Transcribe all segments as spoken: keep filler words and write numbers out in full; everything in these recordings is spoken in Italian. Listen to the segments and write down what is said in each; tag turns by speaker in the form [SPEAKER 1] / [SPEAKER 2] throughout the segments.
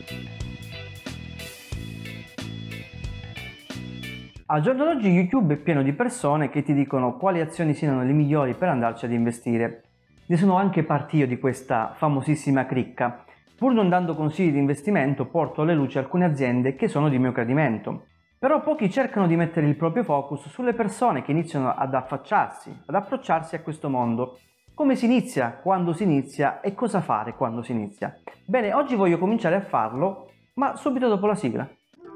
[SPEAKER 1] Al giorno d'oggi YouTube è pieno di persone che ti dicono quali azioni siano le migliori per andarci ad investire. Ne sono anche parte io di questa famosissima cricca. Pur non dando consigli di investimento, porto alle luci alcune aziende che sono di mio gradimento. Però pochi cercano di mettere il proprio focus sulle persone che iniziano ad affacciarsi, ad approcciarsi a questo mondo. Come si inizia, quando si inizia e cosa fare quando si inizia. Bene, oggi voglio cominciare a farlo, ma subito dopo la sigla.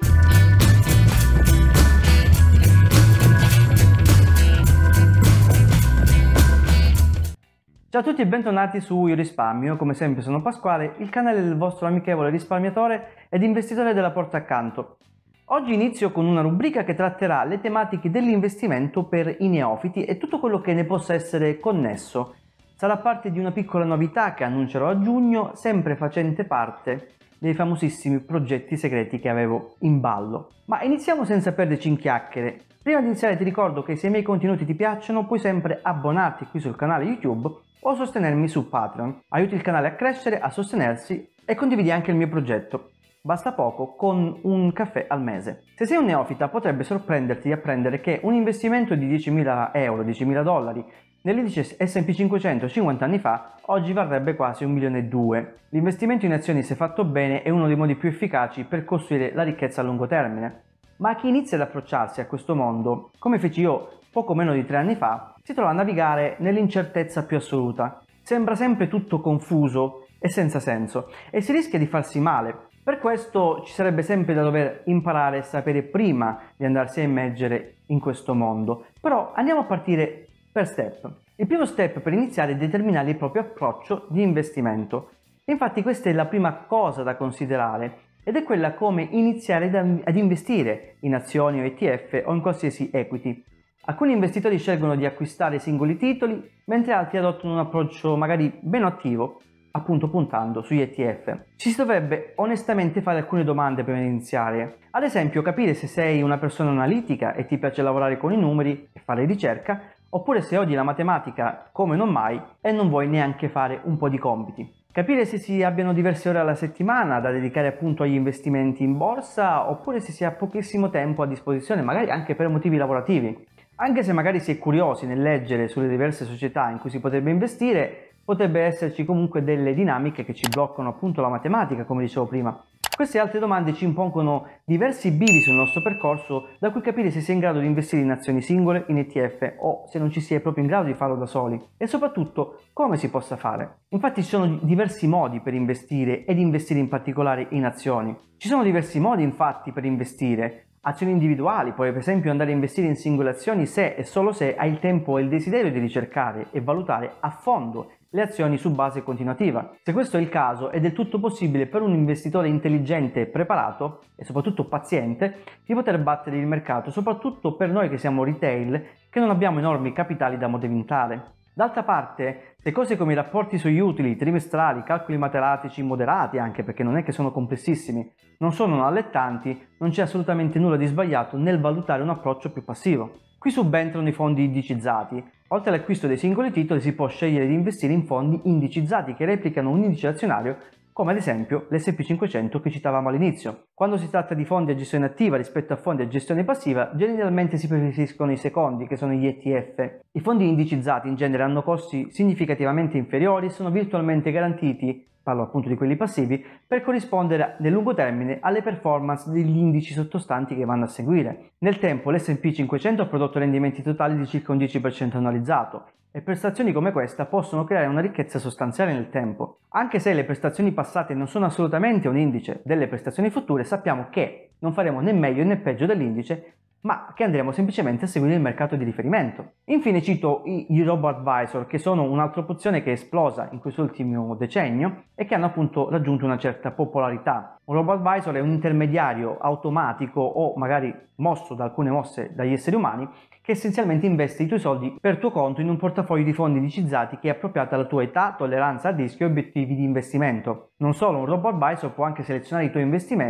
[SPEAKER 1] Ciao a tutti e bentornati su Io Risparmio, come sempre sono Pasquale, il canale del vostro amichevole risparmiatore ed investitore della porta accanto. Oggi inizio con una rubrica che tratterà le tematiche dell'investimento per i neofiti e tutto quello che ne possa essere connesso. Sarà parte di una piccola novità che annuncerò a giugno, sempre facente parte dei famosissimi progetti segreti che avevo in ballo. Ma iniziamo senza perderci in chiacchiere. Prima di iniziare ti ricordo che se i miei contenuti ti piacciono puoi sempre abbonarti qui sul canale YouTube o sostenermi su Patreon. Aiuti il canale a crescere, a sostenersi e condividi anche il mio progetto. Basta poco, con un caffè al mese. Se sei un neofita potrebbe sorprenderti di apprendere che un investimento di diecimila euro, diecimila dollari nell'indice S and P cinquecento cinquanta anni fa oggi varrebbe quasi un milione e due. L'investimento in azioni, se fatto bene, è uno dei modi più efficaci per costruire la ricchezza a lungo termine. Ma chi inizia ad approcciarsi a questo mondo, come feci io poco meno di tre anni fa, si trova a navigare nell'incertezza più assoluta. Sembra sempre tutto confuso e senza senso e si rischia di farsi male. Per questo ci sarebbe sempre da dover imparare e sapere prima di andarsi a immergere in questo mondo. Però andiamo a partire per step. Il primo step per iniziare è determinare il proprio approccio di investimento. Infatti questa è la prima cosa da considerare ed è quella come iniziare ad investire in azioni o E T F o in qualsiasi equity. Alcuni investitori scelgono di acquistare singoli titoli, mentre altri adottano un approccio magari meno attivo, appunto puntando sugli E T F. Ci si dovrebbe onestamente fare alcune domande prima di iniziare. Ad esempio, capire se sei una persona analitica e ti piace lavorare con i numeri e fare ricerca, oppure se odi la matematica come non mai e non vuoi neanche fare un po' di compiti. Capire se si abbiano diverse ore alla settimana da dedicare appunto agli investimenti in borsa, oppure se si ha pochissimo tempo a disposizione, magari anche per motivi lavorativi. Anche se magari si è curiosi nel leggere sulle diverse società in cui si potrebbe investire, potrebbe esserci comunque delle dinamiche che ci bloccano appunto la matematica, come dicevo prima. Queste altre domande ci impongono diversi bivi sul nostro percorso, da cui capire se si è in grado di investire in azioni singole, in E T F o se non ci si è proprio in grado di farlo da soli e soprattutto come si possa fare. Infatti ci sono diversi modi per investire ed investire in particolare in azioni. Ci sono diversi modi infatti per investire. Azioni individuali, puoi per esempio andare a investire in singole azioni se e solo se hai il tempo e il desiderio di ricercare e valutare a fondo le azioni su base continuativa. Se questo è il caso, è del tutto possibile per un investitore intelligente e preparato, e soprattutto paziente, di poter battere il mercato, soprattutto per noi che siamo retail, che non abbiamo enormi capitali da movimentare. D'altra parte, se cose come i rapporti sugli utili, trimestrali, calcoli matematici moderati, anche perché non è che sono complessissimi, non sono allettanti, non c'è assolutamente nulla di sbagliato nel valutare un approccio più passivo. Qui subentrano i fondi indicizzati. Oltre all'acquisto dei singoli titoli si può scegliere di investire in fondi indicizzati che replicano un indice azionario, come ad esempio l'S and P cinquecento che citavamo all'inizio. Quando si tratta di fondi a gestione attiva rispetto a fondi a gestione passiva, generalmente si preferiscono i secondi, che sono gli E T F. I fondi indicizzati in genere hanno costi significativamente inferiori e sono virtualmente garantiti, parlo appunto di quelli passivi, per corrispondere nel lungo termine alle performance degli indici sottostanti che vanno a seguire. Nel tempo l'S and P cinquecento ha prodotto rendimenti totali di circa un dieci per cento annualizzato, e prestazioni come questa possono creare una ricchezza sostanziale nel tempo. Anche se le prestazioni passate non sono assolutamente un indice delle prestazioni future, sappiamo che non faremo né meglio né peggio dell'indice, ma che andremo semplicemente a seguire il mercato di riferimento. Infine cito i robo-advisor, che sono un'altra opzione che è esplosa in quest'ultimo decennio e che hanno appunto raggiunto una certa popolarità. Un robo-advisor è un intermediario automatico o magari mosso da alcune mosse dagli esseri umani che essenzialmente investe i tuoi soldi per tuo conto in un portafoglio di fondi indicizzati che è appropriato alla tua età, tolleranza a rischio e obiettivi di investimento. Non solo, un robo-advisor può anche selezionare i tuoi investimenti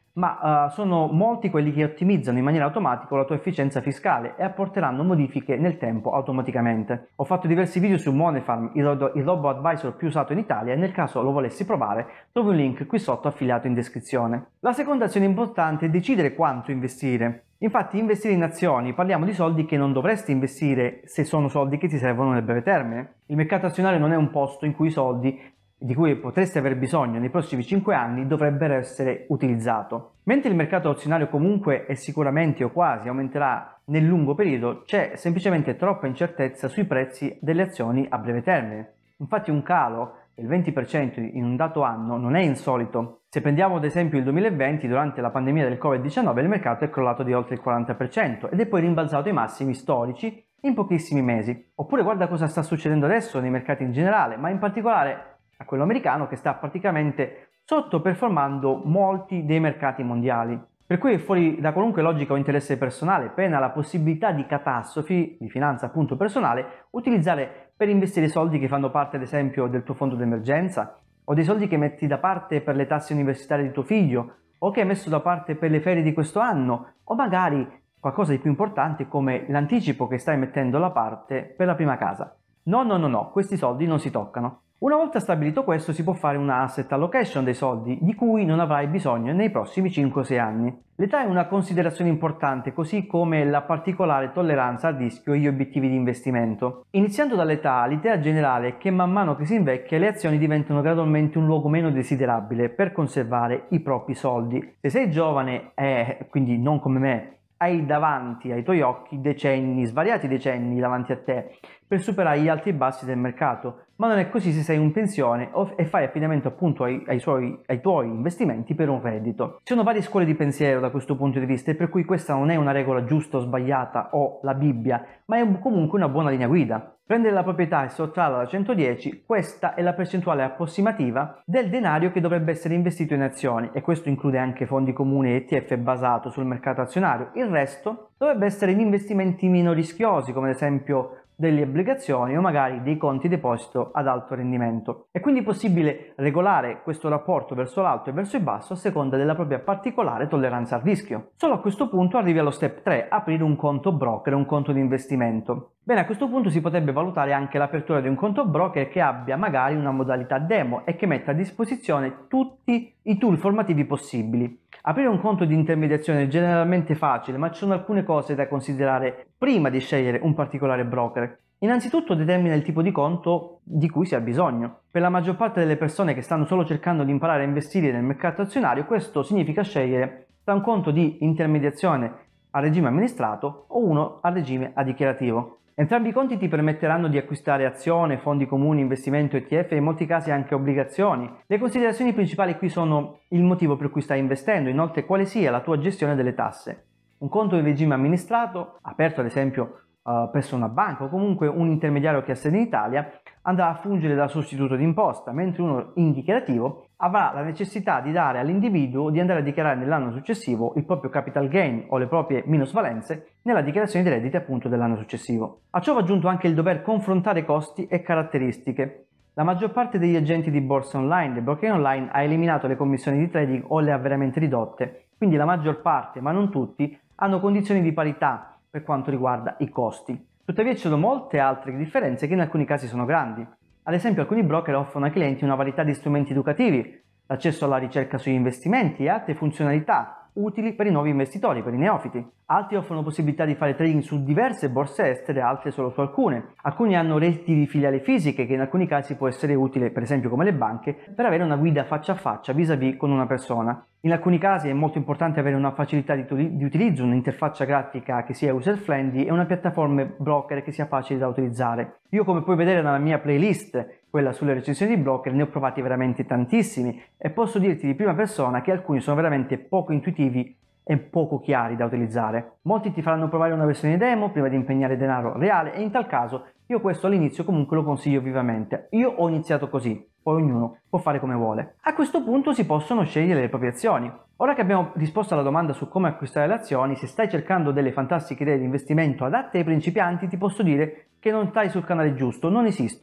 [SPEAKER 1] ma uh, sono molti quelli che ottimizzano in maniera automatica la tua efficienza fiscale e apporteranno modifiche nel tempo automaticamente. Ho fatto diversi video su Moneyfarm, il, ro- il robo advisor più usato in Italia, e nel caso lo volessi provare trovi un link qui sotto affiliato in descrizione. La seconda azione importante è decidere quanto investire. Infatti investire in azioni, parliamo di soldi che non dovresti investire se sono soldi che ti servono nel breve termine. Il mercato azionario non è un posto in cui i soldi di cui potresti aver bisogno nei prossimi cinque anni dovrebbero essere utilizzato. Mentre il mercato azionario comunque e sicuramente o quasi aumenterà nel lungo periodo, c'è semplicemente troppa incertezza sui prezzi delle azioni a breve termine. Infatti un calo del venti per cento in un dato anno non è insolito. Se prendiamo ad esempio il duemilaventi, durante la pandemia del covid diciannove, il mercato è crollato di oltre il quaranta per cento ed è poi rimbalzato ai massimi storici in pochissimi mesi. Oppure guarda cosa sta succedendo adesso nei mercati in generale, ma in particolare a quello americano, che sta praticamente sottoperformando molti dei mercati mondiali. Per cui è fuori da qualunque logica o interesse personale, pena la possibilità di catastrofi, di finanza appunto personale, utilizzare per investire soldi che fanno parte ad esempio del tuo fondo d'emergenza, o dei soldi che metti da parte per le tasse universitarie di tuo figlio, o che hai messo da parte per le ferie di questo anno, o magari qualcosa di più importante come l'anticipo che stai mettendo da parte per la prima casa. No, no, no, no, questi soldi non si toccano. Una volta stabilito questo si può fare una asset allocation dei soldi di cui non avrai bisogno nei prossimi cinque o sei anni. L'età è una considerazione importante, così come la particolare tolleranza al rischio e gli obiettivi di investimento. Iniziando dall'età, l'idea generale è che man mano che si invecchia le azioni diventano gradualmente un luogo meno desiderabile per conservare i propri soldi. Se sei giovane e quindi non come me, hai davanti ai tuoi occhi decenni, svariati decenni davanti a te per superare gli alti e bassi del mercato, ma non è così se sei in pensione e fai affidamento appunto ai, ai, suoi, ai tuoi investimenti per un reddito. Ci sono varie scuole di pensiero da questo punto di vista, e per cui questa non è una regola giusta o sbagliata o la Bibbia, ma è comunque una buona linea guida. Prendere la proprietà e sottrarla da centodieci, questa è la percentuale approssimativa del denaro che dovrebbe essere investito in azioni, e questo include anche fondi comuni e E T F basato sul mercato azionario. Il resto dovrebbe essere in investimenti meno rischiosi, come ad esempio delle obbligazioni o magari dei conti deposito ad alto rendimento. È quindi possibile regolare questo rapporto verso l'alto e verso il basso a seconda della propria particolare tolleranza al rischio. Solo a questo punto arrivi allo step tre, aprire un conto broker, un conto di investimento. Bene, a questo punto si potrebbe valutare anche l'apertura di un conto broker che abbia magari una modalità demo e che metta a disposizione tutti i tool formativi possibili. Aprire un conto di intermediazione è generalmente facile, ma ci sono alcune cose da considerare prima di scegliere un particolare broker. Innanzitutto determina il tipo di conto di cui si ha bisogno. Per la maggior parte delle persone che stanno solo cercando di imparare a investire nel mercato azionario, questo significa scegliere tra un conto di intermediazione a regime amministrato o uno a regime a dichiarativo. Entrambi i conti ti permetteranno di acquistare azioni, fondi comuni, investimento, E T F e in molti casi anche obbligazioni. Le considerazioni principali qui sono il motivo per cui stai investendo, inoltre quale sia la tua gestione delle tasse. Un conto in regime amministrato, aperto ad esempio uh, presso una banca o comunque un intermediario che ha sede in Italia, andrà a fungere da sostituto d'imposta, mentre uno in dichiarativo avrà la necessità di dare all'individuo di andare a dichiarare nell'anno successivo il proprio capital gain o le proprie minusvalenze nella dichiarazione dei redditi appunto dell'anno successivo. A ciò va aggiunto anche il dover confrontare costi e caratteristiche. La maggior parte degli agenti di borsa online, dei broker online, ha eliminato le commissioni di trading o le ha veramente ridotte, quindi la maggior parte, ma non tutti, hanno condizioni di parità per quanto riguarda i costi. Tuttavia ci sono molte altre differenze che in alcuni casi sono grandi. Ad esempio alcuni broker offrono ai clienti una varietà di strumenti educativi, l'accesso alla ricerca sugli investimenti e altre funzionalità utili per i nuovi investitori, per i neofiti. Altri offrono possibilità di fare trading su diverse borse estere, altre solo su alcune. Alcuni hanno reti di filiali fisiche che in alcuni casi può essere utile, per esempio come le banche, per avere una guida faccia a faccia vis-à-vis con una persona. In alcuni casi è molto importante avere una facilità di, di utilizzo, un'interfaccia grafica che sia user-friendly e una piattaforma broker che sia facile da utilizzare. Io, come puoi vedere nella mia playlist, quella sulle recensioni di broker, ne ho provati veramente tantissimi e posso dirti di prima persona che alcuni sono veramente poco intuitivi e poco chiari da utilizzare. Molti ti faranno provare una versione demo prima di impegnare denaro reale e in tal caso io questo all'inizio comunque lo consiglio vivamente. Io ho iniziato così, poi ognuno può fare come vuole. A questo punto si possono scegliere le proprie azioni. Ora che abbiamo risposto alla domanda su come acquistare le azioni, se stai cercando delle fantastiche idee di investimento adatte ai principianti, ti posso dire che non stai sul canale giusto, non esistono.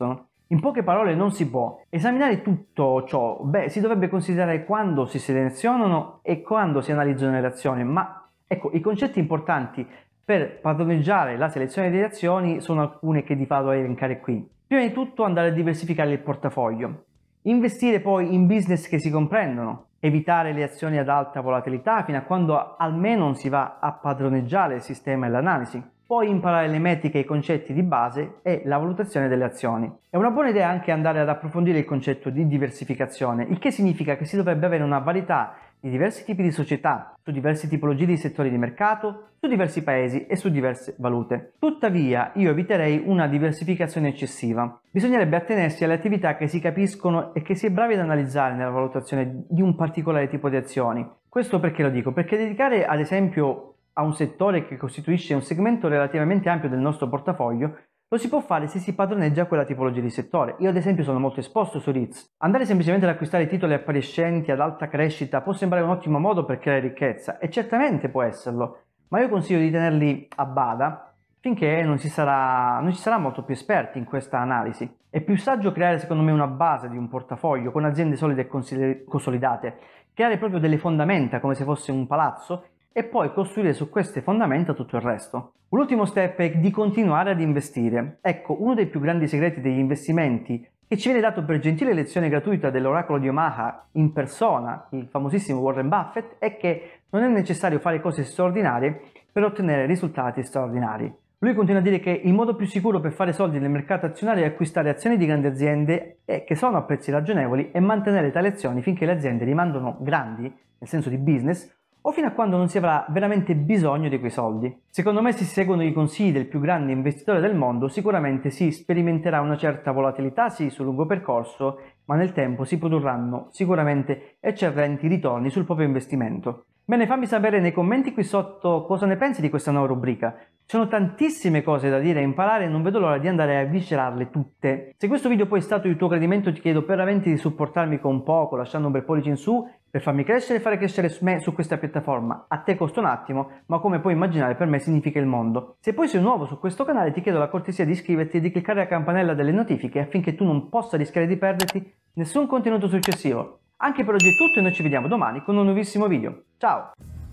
[SPEAKER 1] In poche parole non si può. Esaminare tutto ciò, beh, si dovrebbe considerare quando si selezionano e quando si analizzano le azioni, ma ecco, i concetti importanti per padroneggiare la selezione delle azioni sono alcune che vi vado a elencare qui. Prima di tutto andare a diversificare il portafoglio. Investire poi in business che si comprendono, evitare le azioni ad alta volatilità fino a quando almeno non si va a padroneggiare il sistema e l'analisi. Poi imparare le metriche e i concetti di base e la valutazione delle azioni. È una buona idea anche andare ad approfondire il concetto di diversificazione, il che significa che si dovrebbe avere una varietà di diversi tipi di società, su diverse tipologie di settori di mercato, su diversi paesi e su diverse valute. Tuttavia, io eviterei una diversificazione eccessiva. Bisognerebbe attenersi alle attività che si capiscono e che si è bravi ad analizzare nella valutazione di un particolare tipo di azioni. Questo perché lo dico? Perché dedicare ad esempio a un settore che costituisce un segmento relativamente ampio del nostro portafoglio lo si può fare se si padroneggia quella tipologia di settore. Io ad esempio sono molto esposto su R E I T. Andare semplicemente ad acquistare titoli appariscenti ad alta crescita può sembrare un ottimo modo per creare ricchezza, e certamente può esserlo, ma io consiglio di tenerli a bada finché non si sarà, non ci sarà molto più esperti in questa analisi. È più saggio creare secondo me una base di un portafoglio con aziende solide e consolidate, creare proprio delle fondamenta come se fosse un palazzo e poi costruire su queste fondamenta tutto il resto. Un ultimo step è di continuare ad investire. Ecco, uno dei più grandi segreti degli investimenti che ci viene dato per gentile lezione gratuita dell'oracolo di Omaha in persona, il famosissimo Warren Buffett, è che non è necessario fare cose straordinarie per ottenere risultati straordinari. Lui continua a dire che il modo più sicuro per fare soldi nel mercato azionario è acquistare azioni di grandi aziende e che sono a prezzi ragionevoli e mantenere tali azioni finché le aziende rimangono grandi, nel senso di business, o fino a quando non si avrà veramente bisogno di quei soldi. Secondo me, se si seguono i consigli del più grande investitore del mondo, sicuramente si sperimenterà una certa volatilità sì sul lungo percorso, ma nel tempo si produrranno sicuramente eccellenti ritorni sul proprio investimento. Bene, fammi sapere nei commenti qui sotto cosa ne pensi di questa nuova rubrica. Ci sono tantissime cose da dire e imparare e non vedo l'ora di andare a viscerarle tutte. Se questo video poi è stato di tuo gradimento, ti chiedo veramente di supportarmi con poco, lasciando un bel pollice in su per farmi crescere e fare crescere me su questa piattaforma. A te costa un attimo, ma come puoi immaginare per me significa il mondo. Se poi sei nuovo su questo canale, ti chiedo la cortesia di iscriverti e di cliccare la campanella delle notifiche affinché tu non possa rischiare di perderti nessun contenuto successivo. Anche per oggi è tutto e noi ci vediamo domani con un nuovissimo video. Ciao!